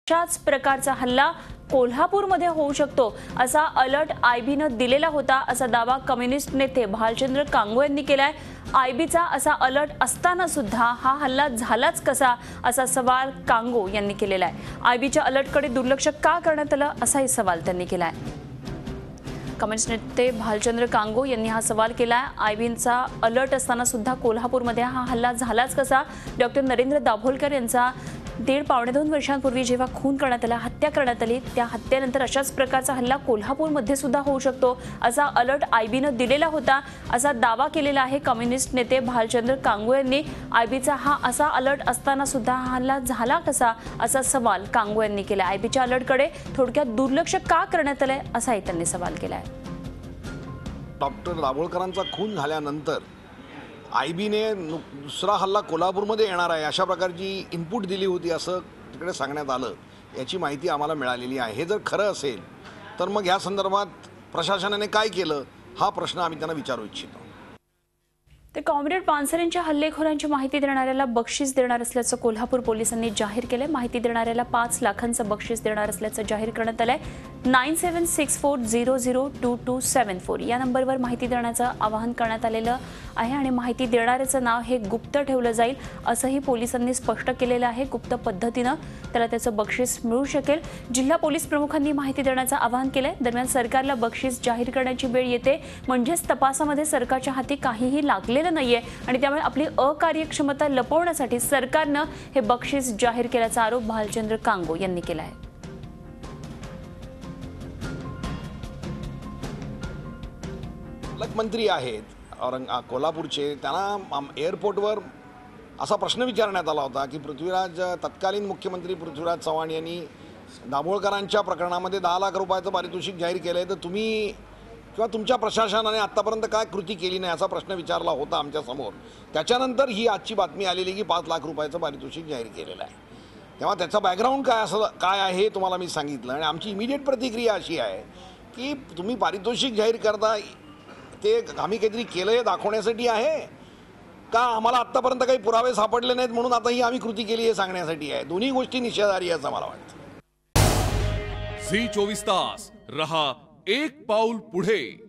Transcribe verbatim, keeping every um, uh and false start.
अशाच प्रकारचा हल्ला कोल्हापूरमध्ये होऊ शकतो असा अलर्ट आयबीने दिलेला होता असा दावा कम्युनिस्ट नेते भालचंद्र कांगो यांनी केलाय। आयबीचा असा अलर्ट असताना सुद्धा हा हल्ला झालाच कसा असा सवाल कांगो यांनी केलेला आहे। आयबीच्या अलर्टकडे दुर्लक्ष का करण्यात आलं असाही सवाल त्यांनी केलाय। कम्युनिस्ट नेते भालचंद्र कांगो यांनी हा सवाल केलाय। आयबीचा अलर्ट असताना सुद्धा कोल्हापूरमध्ये हा हल्ला झालाच कसा। डॉक्टर नरेंद्र दाभोलकर यांचा दीड पावणे दोन वर्षांपूर्वी जेव्हा खून करण्यात आला, हत्या करण्यात आली, त्या हत्येनंतर अशाच प्रकारचा हल्ला कोल्हापूरमध्ये सुद्धा होऊ शकतो असा अलर्ट आयबीने दिलेला होता असा दावा केलेला आहे कम्युनिस्ट नेते भालचंद्र कांगो यांनी। आयबीचा हा असा अलर्ट असताना सुद्धा हा हल्ला झाला कसा असा सवाल कांगो यांनी केला। आयबीच्या अलर्टकडे थोडक्यात दुर्लक्ष का करण्यात आले असाही त्यांनी सवाल केलाय। डॉक्टर दाभोळकरांचा खून झाल्यानंतर आयबीने दुसरा हल्ला कोल्हापूरमध्ये येणार आहे अशा प्रकारची इनपुट दिली होती असं तिकडे सांगण्यात आलं। याची माहिती आम्हाला मिळालेली आहे। हे जर खरं असेल तर मग या संदर्भात प्रशासनाने काय केलं हा प्रश्न आम्ही त्यांना विचारू इच्छितो। ते कॉम्रेड पानसरेंच्या हल्लेखोरांची माहिती देणाऱ्याला बक्षीस देणार असल्याचं कोल्हापूर पोलिसांनी जाहीर केले। माहिती देणाऱ्याला पाच लाखांचं बक्षीस देणार असल्याचं जाहीर करण्यात आलंय। Nine seven six four zero zero two two seven four या नंबरवर माहिती देण्याचं आवाहन करण्यात आलेलं आहे आणि माहिती देणाऱ्याचं नाव हे गुप्त ठेवलं जाईल असंही पोलिसांनी स्पष्ट केलेलं आहे। गुप्त पद्धतीनं त्याला त्याचं बक्षीस मिळू शकेल। जिल्हा पोलीस प्रमुखांनी माहिती देण्याचं आवाहन केलंय। दरम्यान सरकारला बक्षीस जाहीर करण्याची वेळ येते म्हणजेच तपासामध्ये सरकारच्या हाती काहीही लागलेलं नाहीये आणि त्यामुळे आपली अकार्यक्षमता लपवण्यासाठी सरकारनं हे बक्षीस जाहीर केल्याचा आरोप भालचंद्र कांगो यांनी केला आहे। पालकमंत्री आहेत औरंग कोल्हापूरचे, त्यांना एअरपोर्टवर असा प्रश्न विचारण्यात आला होता की पृथ्वीराज तत्कालीन मुख्यमंत्री पृथ्वीराज चव्हाण यांनी दाभोळकरांच्या प्रकरणामध्ये दहा लाख रुपयाचं पारितोषिक जाहीर केलंय, तर तुम्ही किंवा तुमच्या प्रशासनाने आतापर्यंत काय कृती केली नाही असा प्रश्न विचारला होता आमच्या समोर। त्याच्यानंतर ही आजची बातमी आलेली की पाच लाख रुपयाचं पारितोषिक जाहीर केलेलं आहे। तेव्हा त्याचा बॅकग्राऊंड काय असं काय आहे हे तुम्हाला मी सांगितलं आणि आमची इमिडिएट प्रतिक्रिया अशी आहे की तुम्ही पारितोषिक जाहीर करता ते आम्ही काहीतरी केलं हे दाखवण्यासाठी आहे का आम्हाला आत्तापर्यंत काही पुरावे सापडले नाहीत म्हणून आता ही आम्ही कृती केली हे सांगण्यासाठी आहे। दोन्ही गोष्टी निषेधार्ह असं मला वाटतं। झी चोवीस तास रहा एक पाऊल पुढे।